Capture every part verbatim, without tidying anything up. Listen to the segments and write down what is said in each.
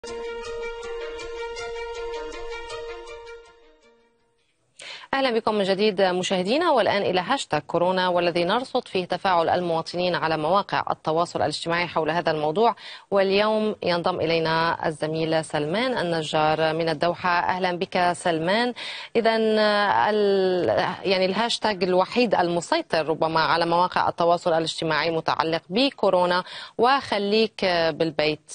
أهلا بكم من جديد مشاهدينا، والآن إلى هاشتاغ كورونا، والذي نرصد فيه تفاعل المواطنين على مواقع التواصل الاجتماعي حول هذا الموضوع. واليوم ينضم إلينا الزميل سلمان النجار من الدوحة. أهلا بك سلمان. إذا يعني الهاشتاغ الوحيد المسيطر ربما على مواقع التواصل الاجتماعي متعلق بكورونا وخليك بالبيت.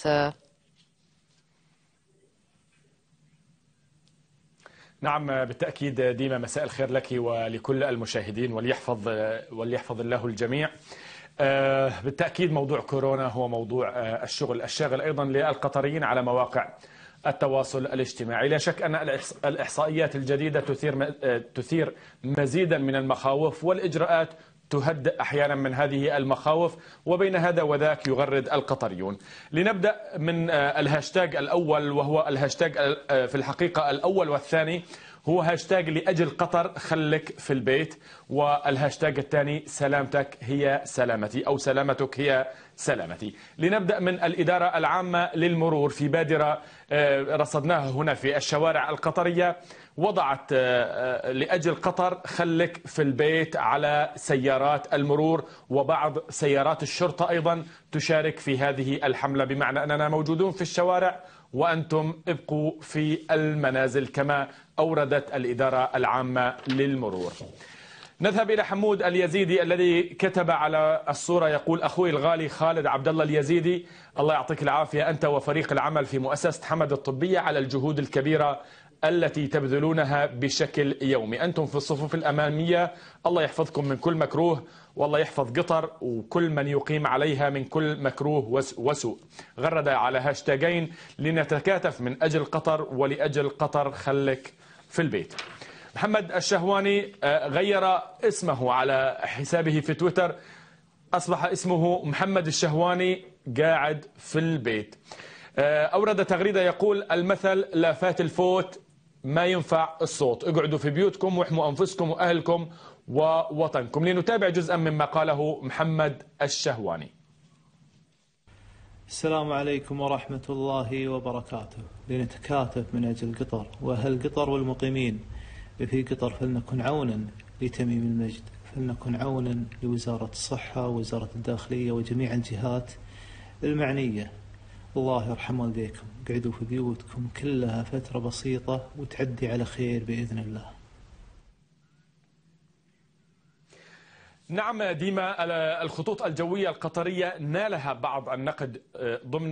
نعم بالتأكيد ديما، مساء الخير لك ولكل المشاهدين، وليحفظ وليحفظ الله الجميع. بالتأكيد موضوع كورونا هو موضوع الشغل الشاغل أيضا للقطريين على مواقع التواصل الاجتماعي. لا شك أن الإحصائيات الجديدة تثير تثير مزيدا من المخاوف، والإجراءات تهدئ أحيانا من هذه المخاوف، وبين هذا وذاك يغرد القطريون. لنبدأ من الهاشتاج الأول، وهو الهاشتاج في الحقيقة الأول والثاني هو هاشتاج لأجل قطر خلك في البيت، والهاشتاج الثاني سلامتك هي سلامتي أو سلامتك هي سلامتي. لنبدأ من الإدارة العامة للمرور في بادرة رصدناها هنا في الشوارع القطرية، وضعت لأجل قطر خلك في البيت على سيارات المرور، وبعض سيارات الشرطة أيضا تشارك في هذه الحملة، بمعنى أننا موجودون في الشوارع وأنتم ابقوا في المنازل كما أوردت الإدارة العامة للمرور. نذهب إلى حمود اليزيدي الذي كتب على الصورة يقول: أخوي الغالي خالد عبد الله اليزيدي، الله يعطيك العافية أنت وفريق العمل في مؤسسة حمد الطبية على الجهود الكبيرة التي تبذلونها بشكل يومي. أنتم في الصفوف الأمامية، الله يحفظكم من كل مكروه، والله يحفظ قطر وكل من يقيم عليها من كل مكروه وسوء. غرد على هاشتاجين: لنتكاتف من أجل قطر، ولأجل قطر خلك في البيت. محمد الشهواني غير اسمه على حسابه في تويتر، أصبح اسمه محمد الشهواني قاعد في البيت. أورد تغريدة يقول: المثل لا فات الفوت ما ينفع الصوت، اقعدوا في بيوتكم واحموا أنفسكم وأهلكم ووطنكم. لنتابع جزءا مما قاله محمد الشهواني. السلام عليكم ورحمة الله وبركاته. لنتكاتف من أجل قطر وأهل قطر والمقيمين في قطر، فلنكن عونا لتميم المجد، فلنكن عونا لوزارة الصحة ووزارة الداخلية وجميع الجهات المعنية. الله يرحم والديكم، قعدوا في بيوتكم كلها فترة بسيطة وتعدي على خير بإذن الله. نعم ديما، الخطوط الجوية القطرية نالها بعض النقد ضمن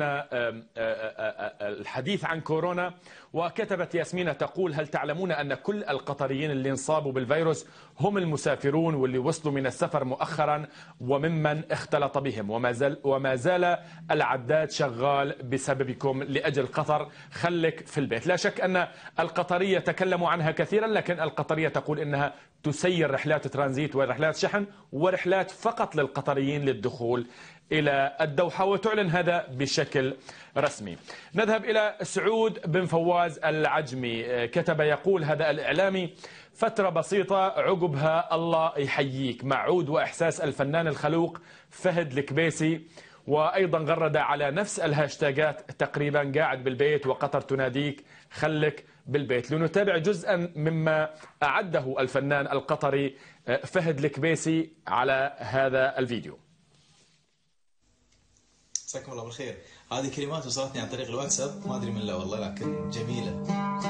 الحديث عن كورونا، وكتبت ياسمينة تقول: هل تعلمون أن كل القطريين اللي انصابوا بالفيروس هم المسافرون واللي وصلوا من السفر مؤخرا وممن اختلط بهم، وما زال, وما زال العداد شغال بسببكم. لأجل قطر خلك في البيت. لا شك أن القطرية تكلموا عنها كثيرا، لكن القطرية تقول إنها تسير رحلات ترانزيت ورحلات شحن ورحلات فقط للقطريين للدخول إلى الدوحة، وتعلن هذا بشكل رسمي. نذهب إلى سعود بن فواز العجمي، كتب يقول هذا الإعلامي: فترة بسيطة عقبها الله يحييك، مع عود وإحساس الفنان الخلوق فهد الكبيسي. وأيضا غرد على نفس الهاشتاجات تقريبا: قاعد بالبيت وقطر تناديك خلك بالبيت. لنتابع جزءا مما أعده الفنان القطري فهد الكبيسي على هذا الفيديو. مساكم الله بالخير. هذه كلمات وصلتني عن طريق الواتساب، ما أدري من لا والله، لكن جميلة.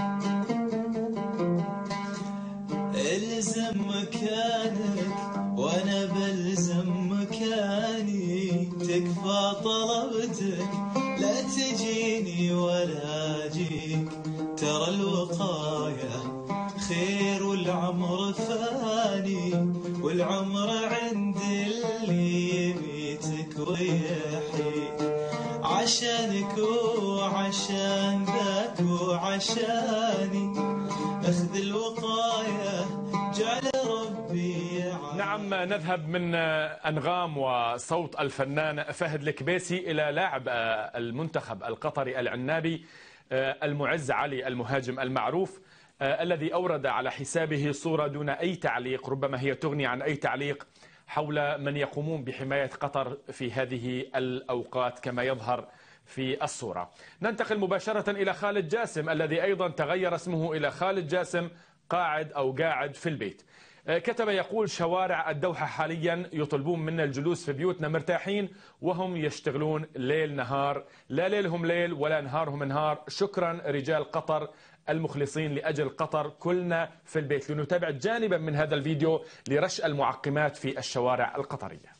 الزم مكانك وأنا بلزم مكاني، تكفى طلبتك لا تجيني ولا أجيك، ترى الوقاية خير والعمر فاني، والعمر عند اللي يبيتك ويحييك، عشانك وعشان ذاك وعشاني، اخذ الوقاية جعل ربي. نعم، نذهب من أنغام وصوت الفنان فهد الكبيسي إلى لاعب المنتخب القطري العنابي المعز علي المهاجم المعروف، الذي أورد على حسابه صورة دون أي تعليق، ربما هي تغني عن أي تعليق، حول من يقومون بحماية قطر في هذه الأوقات كما يظهر في الصورة. ننتقل مباشرة إلى خالد جاسم الذي أيضا تغير اسمه إلى خالد جاسم قاعد أو قاعد في البيت. كتب يقول: شوارع الدوحة حاليا يطلبون منا الجلوس في بيوتنا مرتاحين وهم يشتغلون ليل نهار، لا ليلهم ليل ولا نهارهم نهار. شكرا رجال قطر المخلصين لأجل قطر، كلنا في البيت. لنتابع جانبا من هذا الفيديو لرش المعقمات في الشوارع القطرية.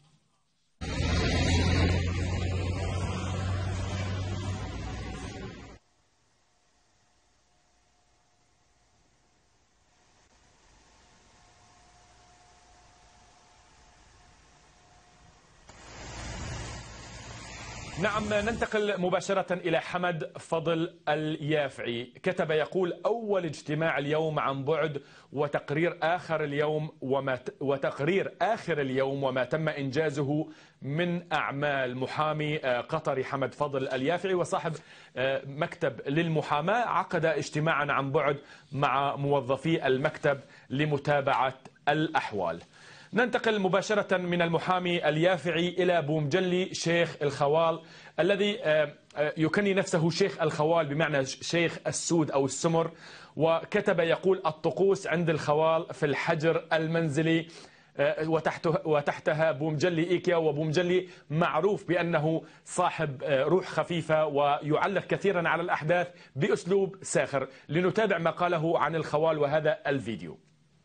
نعم، ننتقل مباشرة إلى حمد فضل اليافعي. كتب يقول: أول اجتماع اليوم عن بعد وتقرير آخر اليوم وما وتقرير آخر اليوم وما تم إنجازه من أعمال. محامي قطري حمد فضل اليافعي وصاحب مكتب للمحاماة عقد اجتماعا عن بعد مع موظفي المكتب لمتابعة الأحوال. ننتقل مباشرة من المحامي اليافعي إلى بومجلي شيخ الخوال الذي يكني نفسه شيخ الخوال بمعنى شيخ السود أو السمر. وكتب يقول: الطقوس عند الخوال في الحجر المنزلي وتحتها بومجلي إيكيا. وبومجلي معروف بأنه صاحب روح خفيفة ويعلق كثيرا على الأحداث بأسلوب ساخر. لنتابع ما قاله عن الخوال وهذا الفيديو.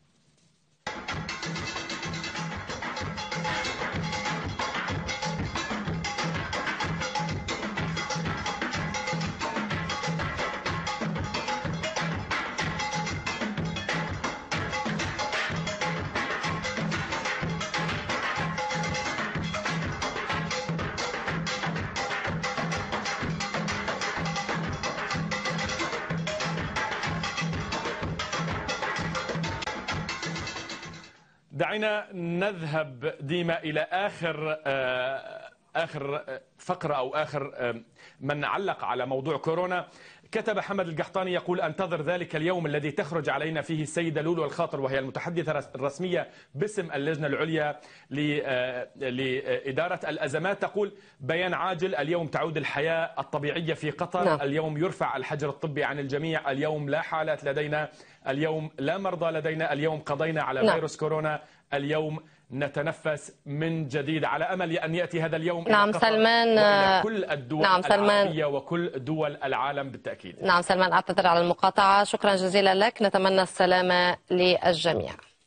دعينا نذهب ديما إلى آخر آخر فقرة أو آخر من علق على موضوع كورونا. كتب حمد القحطاني يقول: أنتظر ذلك اليوم الذي تخرج علينا فيه السيدة لولو الخاطر، وهي المتحدثة الرسمية باسم اللجنة العليا لإدارة الأزمات، تقول: بيان عاجل، اليوم تعود الحياة الطبيعية في قطر. نعم. اليوم يرفع الحجر الطبي عن الجميع، اليوم لا حالات لدينا، اليوم لا مرضى لدينا، اليوم قضينا على نعم. فيروس كورونا، اليوم نتنفس من جديد على أمل أن يأتي هذا اليوم. نعم سلمان، وإلى كل الدول نعم العربية وكل دول العالم بالتأكيد. نعم سلمان، أعتذر على المقاطعة، شكرا جزيلا لك، نتمنى السلامة للجميع.